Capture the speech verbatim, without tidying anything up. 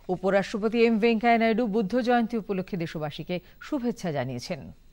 উপরাষ্ট্রপতি এম ভেঙ্কাইয়া নাইডু বুদ্ধ জয়ন্তী উপলক্ষে দেশবাসীকে শুভেচ্ছা জানিয়েছেন।